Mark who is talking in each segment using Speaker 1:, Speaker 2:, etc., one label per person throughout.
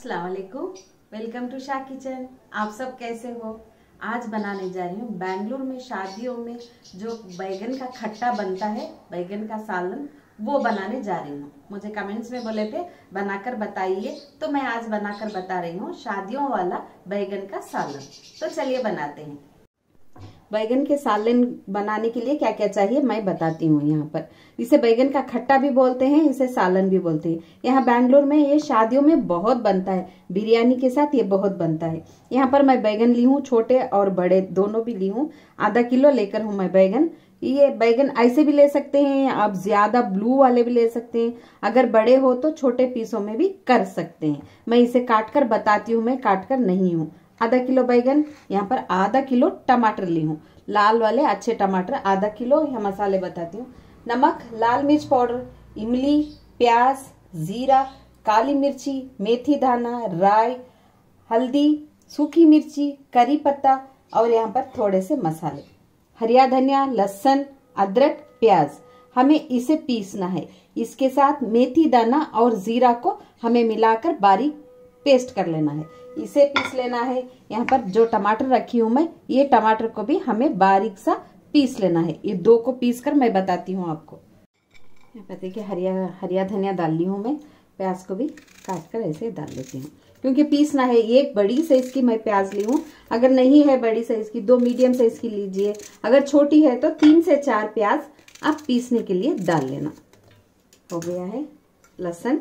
Speaker 1: अस्सलाम वालेकुम, welcome to Shah kitchen. आप सब कैसे हो? आज बनाने जा रही हूँ बेंगलुरु में शादियों में जो बैगन का खट्टा बनता है, बैगन का सालन, वो बनाने जा रही हूँ। मुझे कमेंट्स में बोले थे बनाकर बताइए, तो मैं आज बनाकर बता रही हूँ शादियों वाला बैगन का सालन। तो चलिए बनाते हैं। बैगन के सालन बनाने के लिए क्या क्या चाहिए मैं बताती हूँ। यहाँ पर इसे बैगन का खट्टा भी बोलते हैं, इसे सालन भी बोलते हैं। यहाँ बेंगलुरु में ये शादियों में बहुत बनता है, बिरयानी के साथ ये बहुत बनता है। यहाँ पर मैं बैगन ली हूँ, छोटे और बड़े दोनों भी ली हूँ। आधा किलो लेकर हूँ मैं बैगन। ये बैगन ऐसे भी ले सकते हैं आप, ज्यादा ब्लू वाले भी ले सकते हैं। अगर बड़े हो तो छोटे पीसों में भी कर सकते हैं। मैं इसे काट कर बताती हूँ, मैं काट कर नहीं हूँ। आधा किलो बैगन, यहाँ पर आधा किलो टमाटर ली हूँ, लाल वाले अच्छे टमाटर आधा किलो। यहाँ मसाले बताती हूँ। नमक, लाल मिर्च पाउडर, इमली, प्याज, जीरा, काली मिर्ची, मेथी दाना, राई, हल्दी, सूखी मिर्ची, करी पत्ता और यहाँ पर थोड़े से मसाले, हरिया धनिया, लहसुन, अदरक, प्याज। हमें इसे पीसना है। इसके साथ मेथी दाना और जीरा को हमें मिलाकर बारीक पेस्ट कर लेना है। इसे पीस लेना है। यहाँ पर जो टमाटर रखी हूँ मैं, ये टमाटर को भी हमें बारीक सा पीस लेना है। ये दो को पीस कर मैं बताती हूँ आपको। यहाँ पर देखिए हरिया धनिया डाल ली हूँ मैं। प्याज को भी काट कर ऐसे डाल लेती हूँ, क्योंकि पीसना है। एक बड़ी साइज की मैं प्याज ली हूँ। अगर नहीं है बड़ी साइज की, दो मीडियम साइज की लीजिए। अगर छोटी है तो 3 से 4 प्याज आप पीसने के लिए डाल लेना। हो गया है। लहसुन,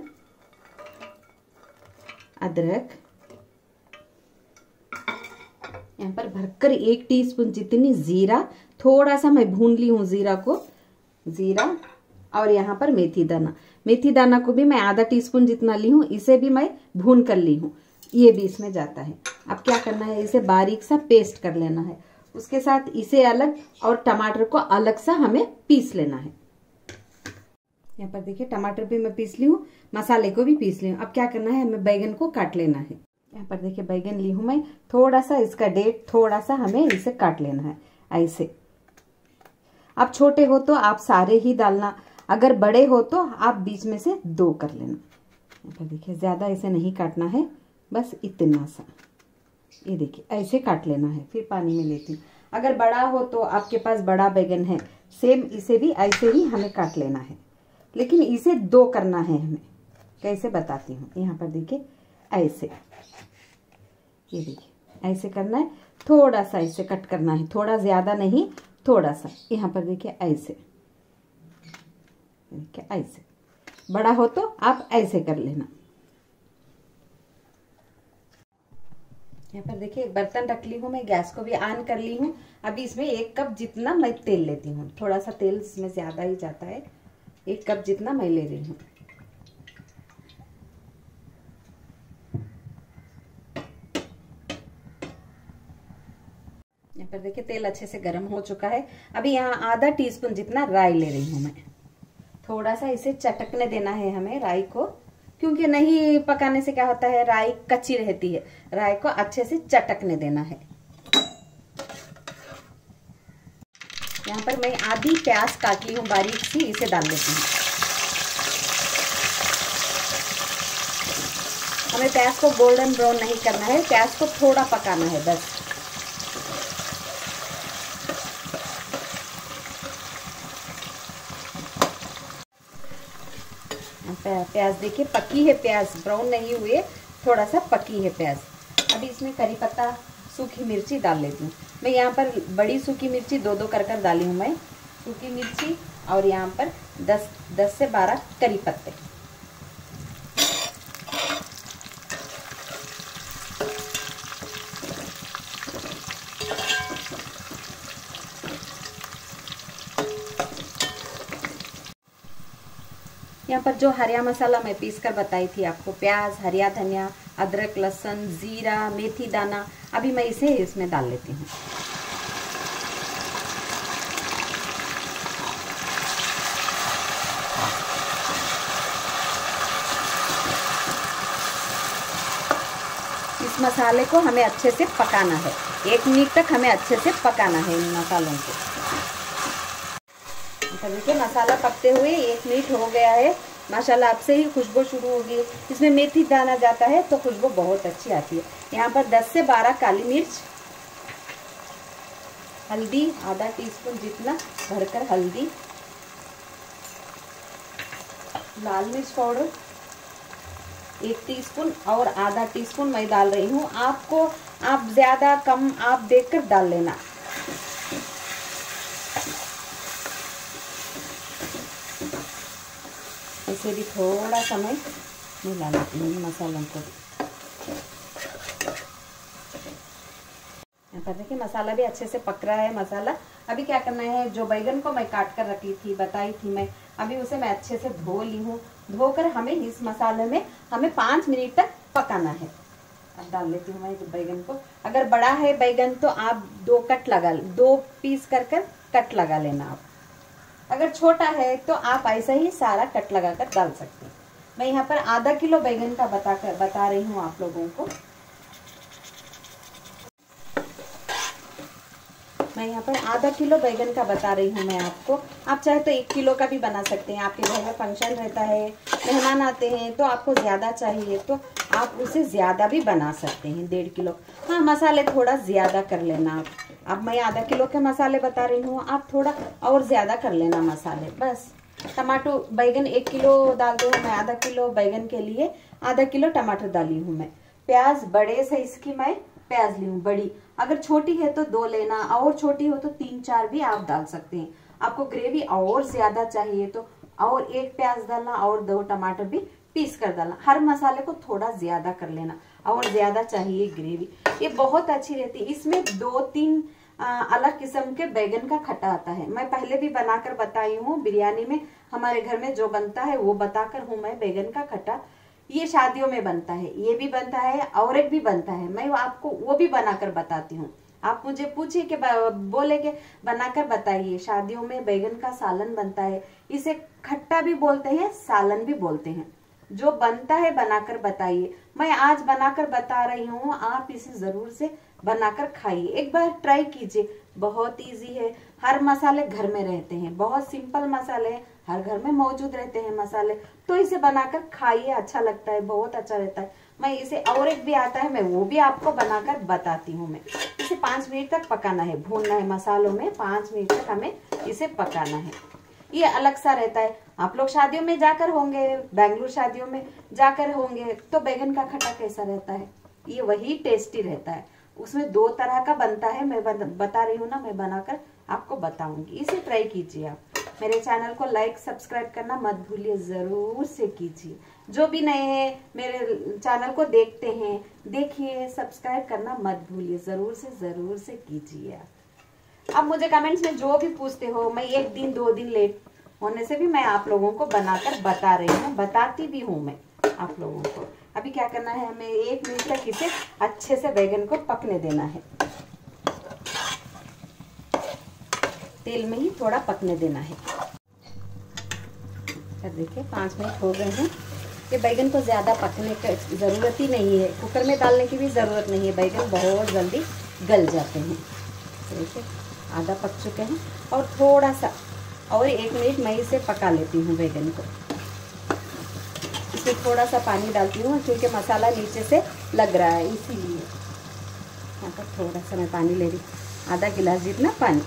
Speaker 1: अदरक, यहाँ पर भरकर 1 टीस्पून जितनी जीरा, थोड़ा सा मैं भून ली हूँ जीरा को, जीरा। और यहाँ पर मेथी दाना, मेथी दाना को भी मैं आधा टीस्पून जितना ली हूँ, इसे भी मैं भून कर ली हूँ। ये भी इसमें जाता है। अब क्या करना है, इसे बारीक सा पेस्ट कर लेना है। उसके साथ इसे अलग और टमाटर को अलग सा हमें पीस लेना है। यहाँ पर देखिए टमाटर भी मैं पीस ली हूँ, मसाले को भी पीस ली हूँ। अब क्या करना है, हमें बैगन को काट लेना है। यहाँ पर देखिए बैगन ली हूँ मैं, थोड़ा सा इसका डेट थोड़ा सा हमें इसे काट लेना है ऐसे। आप छोटे हो तो आप सारे ही डालना, अगर बड़े हो तो आप बीच में से 2 कर लेना। यहाँ पर देखिए ज्यादा इसे नहीं काटना है, बस इतना सा। ये देखिए ऐसे काट लेना है। फिर पानी में लेती हूँ। अगर बड़ा हो तो आपके पास बड़ा बैगन है, सेम इसे भी ऐसे ही हमें काट लेना है, लेकिन इसे 2 करना है हमें। कैसे बताती हूँ। यहाँ पर देखिए ऐसे, ये देखिए ऐसे करना है। थोड़ा सा ऐसे कट करना है, थोड़ा ज्यादा नहीं, थोड़ा सा। यहाँ पर देखिए ऐसे, ऐसे। बड़ा हो तो आप ऐसे कर लेना। यहाँ पर देखिए एक बर्तन रख ली हूँ मैं, गैस को भी ऑन कर ली हूँ। अभी इसमें 1 कप जितना मैं तेल लेती हूँ। थोड़ा सा तेल इसमें ज्यादा ही जाता है, 1 कप जितना मैं ले रही हूँ। यहाँ पर देखिए तेल अच्छे से गर्म हो चुका है। अभी यहाँ आधा टीस्पून जितना राई ले रही हूँ मैं। थोड़ा सा इसे चटकने देना है हमें राई को, क्योंकि नहीं पकाने से क्या होता है, राई कच्ची रहती है। राई को अच्छे से चटकने देना है। यहाँ पर मैं आधी प्याज काट ली हूँ बारीक सी, इसे डाल देती हूँ। हमें प्याज को गोल्डन ब्राउन नहीं करना है, प्याज को थोड़ा पकाना है बस। प्याज देखिए पकी है, प्याज ब्राउन नहीं हुए, थोड़ा सा पकी है प्याज। अभी इसमें करी पत्ता, सूखी मिर्ची डाल लेती हूँ मैं। यहाँ पर बड़ी सूखी मिर्ची 2-2 कर डाली हूँ मैं, सूखी मिर्ची। और यहाँ पर 10 से 12 करी पत्ते। यहाँ पर जो हरिया मसाला मैं पीस कर बताई थी आपको, प्याज, हरिया धनिया, अदरक, लहसुन, जीरा, मेथी दाना, अभी मैं इसे इसमें डाल लेती हूँ। इस मसाले को हमें अच्छे से पकाना है। 1 मिनट तक हमें अच्छे से पकाना है इन मसालों को। देखिए मसाला पकते हुए 1 मिनट हो गया है। माशाल्लाह अब से ही खुशबू शुरू होगी। इसमें मेथी दाना जाता है तो खुशबू बहुत अच्छी आती है। यहाँ पर 10 से 12 काली मिर्च, हल्दी आधा टीस्पून जितना भरकर हल्दी, लाल मिर्च पाउडर 1 टीस्पून और आधा टीस्पून मैं डाल रही हूँ। आप ज्यादा कम आप देखकर डाल लेना। इसे भी थोड़ा सा मैं मिला लेती हूँ मसालों को। यहाँ पर देखिए मसाला भी अच्छे से पक रहा है। मसाला अभी क्या करना है, जो बैगन को मैं काट कर रखी थी, बताई थी मैं, अभी उसे मैं अच्छे से धो ली हूँ। धोकर हमें इस मसाले में 5 मिनट तक पकाना है। अब डाल लेती हूँ मैं बैगन को। अगर बड़ा है बैगन तो आप 2 पीस कर कट लगा लेना आप। अगर छोटा है तो आप ऐसा ही सारा कट लगाकर डाल सकते हैं। मैं यहाँ पर आधा किलो बैगन का बता रही हूँ आप लोगों को। मैं यहाँ पर आधा किलो बैगन का बता रही हूँ मैं आपको। आप चाहे तो 1 किलो का भी बना सकते हैं। आपके घर में फंक्शन रहता है, मेहमान आते हैं तो आपको ज्यादा चाहिए तो आप उसे ज्यादा भी बना सकते हैं, 1.5 किलो। हाँ, मसाले थोड़ा ज्यादा कर लेना आप। अब मैं आधा किलो के मसाले बता रही हूँ, आप थोड़ा और ज्यादा कर लेना मसाले। बस टमाटो बैगन 1 किलो डाल दो। मैं आधा किलो बैगन के लिए आधा किलो टमाटर डाली हूँ मैं। प्याज बड़े साइज की मैं प्याज ली हूँ, बड़ी। अगर छोटी है तो 2 लेना, और छोटी हो तो 3-4 भी आप डाल सकते हैं। आपको ग्रेवी और ज्यादा चाहिए तो और 1 प्याज डालना और 2 टमाटर भी पीस कर डालना। हर मसाले को थोड़ा ज्यादा कर लेना और ज्यादा चाहिए ग्रेवी, ये बहुत अच्छी रहती है। इसमें 2-3 अलग किस्म के बैगन का खट्टा आता है। मैं पहले भी बनाकर बताई हूँ, बिरयानी में हमारे घर में जो बनता है वो बताकर हूँ मैं। बैगन का खट्टा ये शादियों में बनता है, ये भी बनता है और एक भी बनता है। मैं आपको वो भी बनाकर बताती हूँ। आप मुझे पूछिए कि बोले कि बनाकर बताइए। शादियों में बैगन का सालन बनता है, इसे खट्टा भी बोलते हैं, सालन भी बोलते हैं। जो बनता है बनाकर बताइए। मैं आज बनाकर बता रही हूँ, आप इसे जरूर से बनाकर खाइए, एक बार ट्राई कीजिए। बहुत इजी है, हर मसाले घर में रहते हैं, बहुत सिंपल मसाले हैं, हर घर में मौजूद रहते हैं मसाले। तो इसे बनाकर खाइए, अच्छा लगता है, बहुत अच्छा रहता है। मैं इसे और एक भी आता है, मैं वो भी आपको बनाकर बताती हूँ। मैं इसे 5 मिनट तक पकाना है, भूनना है मसालों में। 5 मिनट तक हमें इसे पकाना है। ये अलग सा रहता है। आप लोग शादियों में जाकर होंगे, बेंगलुरु शादियों में जाकर होंगे तो बैगन का खट्टा कैसा रहता है, ये वही टेस्टी रहता है। उसमें 2 तरह का बनता है, मैं बता रही हूँ ना, मैं बनाकर आपको बताऊंगी। इसे ट्राई कीजिए आप। मेरे चैनल को लाइक सब्सक्राइब करना मत भूलिए, जरूर से कीजिए। जो भी नए हैं मेरे चैनल को देखते हैं, देखिए, सब्सक्राइब करना मत भूलिए, जरूर से कीजिए आप। अब मुझे कमेंट्स में जो भी पूछते हो, मैं 1 दिन 2 दिन लेट होने से भी मैं आप लोगों को बनाकर बता रही हूँ, बताती भी हूँ मैं आप लोगों को। अभी क्या करना है, हमें 1 मिनट तक इसे अच्छे से बैगन को पकने देना है। तेल में ही थोड़ा पकने देना है। देखिए 5 मिनट हो गए हैं। ये बैगन को ज्यादा पकने की जरूरत ही नहीं है, कुकर में डालने की भी जरूरत नहीं है, बैगन बहुत जल्दी गल जाते हैं। देखिए आधा पक चुके हैं और थोड़ा सा और 1 मिनट मैं इसे पका लेती हूँ बैगन को। इसमें थोड़ा सा पानी डालती हूँ क्योंकि मसाला नीचे से लग रहा है, इसीलिए यहाँ पर थोड़ा सा मैं पानी ले रही, आधा गिलास जितना पानी।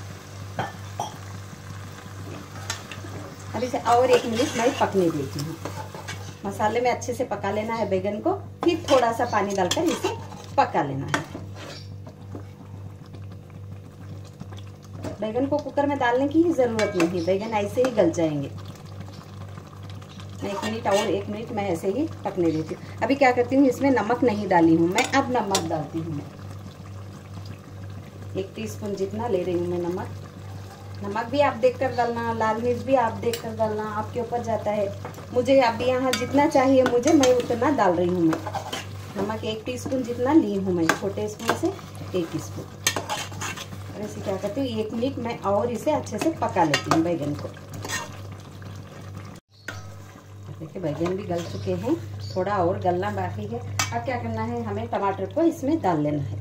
Speaker 1: अब इसे और 1 मिनट मैं पकने देती हूँ। मसाले में अच्छे से पका लेना है बैगन को, फिर थोड़ा सा पानी डालकर इसे पका लेना है। बैगन को कुकर में डालने की ही जरूरत नहीं है, बैगन ऐसे ही गल जाएंगे। 1 मिनट और 1 मिनट मैं ऐसे ही पकने देती हूँ। अभी क्या करती हूँ, इसमें नमक नहीं डाली हूँ मैं, अब नमक डालती हूँ मैं। 1 टीस्पून जितना ले रही हूँ मैं नमक। नमक भी आप देखकर डालना, लाल मिर्च भी आप देखकर डालना, आपके ऊपर जाता है। मुझे अभी यहाँ जितना चाहिए मुझे, मैं उतना डाल रही हूँ मैं। नमक 1 टीस्पून जितना ली हूँ मैं, छोटे स्पून से 1 टीस्पून। और इसे क्या करती हूँ, 1 मिनट मैं और इसे अच्छे से पका लेती हूँ बैगन को। देखिए बैगन भी गल चुके हैं, थोड़ा और गलना बाकी है। अब क्या करना है, हमें टमाटर को इसमें डाल लेना है।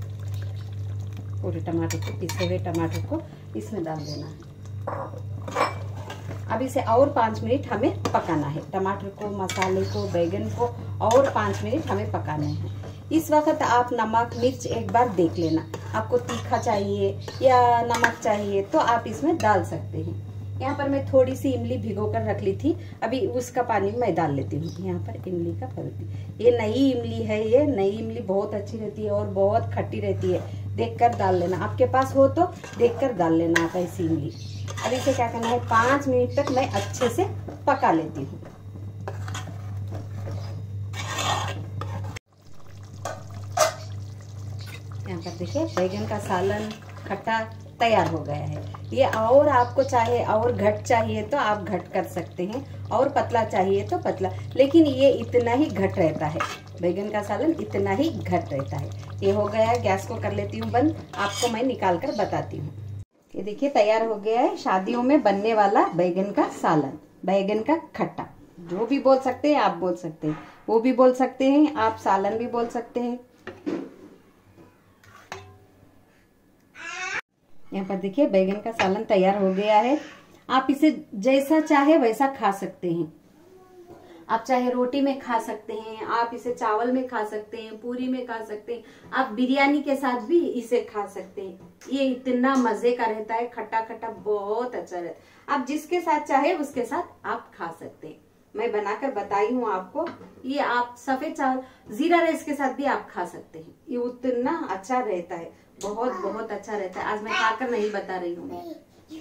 Speaker 1: पूरे टमाटर को, पिसे हुए टमाटर को इसमें डाल देना है। अब इसे और 5 मिनट हमें पकाना है। टमाटर को, मसाले को, बैगन को और 5 मिनट हमें पकाना है। इस वक्त आप नमक मिर्च एक बार देख लेना, आपको तीखा चाहिए या नमक चाहिए तो आप इसमें डाल सकते हैं। यहाँ पर मैं थोड़ी सी इमली भिगो कर रख ली थी, अभी उसका पानी मैं डाल लेती हूँ। यहाँ पर इमली का पल्प, ये नई इमली है, ये नई इमली बहुत अच्छी रहती है और बहुत खट्टी रहती है, देखकर डाल लेना। आपके पास हो तो देखकर डाल लेना आप ऐसी इमली। अब इसे क्या करना है, 5 मिनट तक मैं अच्छे से पका लेती हूँ। यहाँ पर देखिए बैगन का सालन खट्टा तैयार हो गया है। ये और आपको चाहे और घट चाहिए तो आप घट कर सकते हैं, और पतला चाहिए तो पतला, लेकिन ये इतना ही घट रहता है, बैगन का सालन इतना ही घट रहता है। ये हो गया है, गैस को कर लेती हूँ बंद, आपको मैं निकाल कर बताती हूँ। ये देखिए तैयार हो गया है शादियों में बनने वाला बैगन का सालन, बैगन का खट्टा, जो भी बोल सकते हैं आप बोल सकते हैं, वो भी बोल सकते हैं आप, सालन भी बोल सकते हैं। यहाँ पर देखिए बैगन का सालन तैयार हो गया है। आप इसे जैसा चाहे वैसा खा सकते हैं। आप चाहे रोटी में खा सकते हैं, आप इसे चावल में खा सकते हैं, पूरी में खा सकते हैं, आप बिरयानी के साथ भी इसे खा सकते हैं। ये इतना मजे का रहता है, खट्टा खट्टा बहुत अच्छा रहता है। आप जिसके साथ चाहे उसके साथ आप खा सकते हैं। मैं बनाकर बताई हूँ आपको। ये आप सफेद चावल जीरा राइस के साथ भी आप खा सकते हैं, ये उतना अच्छा रहता है, बहुत बहुत अच्छा रहता है। आज मैं खाकर नहीं बता रही हूँ।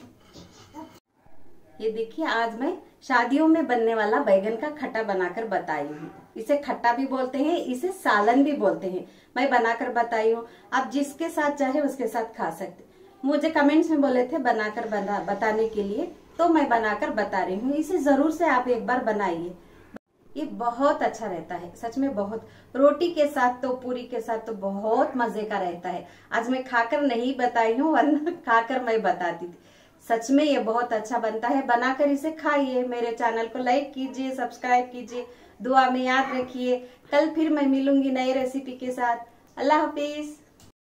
Speaker 1: ये देखिए आज मैं शादियों में बनने वाला बैगन का खट्टा बनाकर बताई हूँ। इसे खट्टा भी बोलते हैं, इसे सालन भी बोलते हैं, मैं बनाकर बताई हूँ। आप जिसके साथ चाहे उसके साथ खा सकते। मुझे कमेंट्स में बोले थे बनाकर बताने के लिए, तो मैं बनाकर बता रही हूँ। इसे जरूर से आप एक बार बनाइए, ये बहुत अच्छा रहता है सच में, बहुत। रोटी के साथ तो, पूरी के साथ तो बहुत मजे का रहता है। आज मैं खाकर नहीं बताई हूँ, वरना खाकर मैं बताती थी। सच में ये बहुत अच्छा बनता है, बनाकर इसे खाइए। मेरे चैनल को लाइक कीजिए, सब्सक्राइब कीजिए, दुआ में याद रखिए। कल फिर मैं मिलूंगी नई रेसिपी के साथ। अल्लाह हाफिज।